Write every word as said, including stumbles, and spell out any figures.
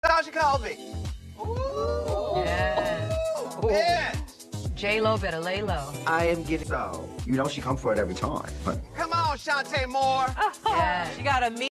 Sasha Colby. Ooh. Yes. Yes. J-Lo better lay low. I am getting so. You know she come for it every time. But Come on, Shantae Moore. Yeah. She got a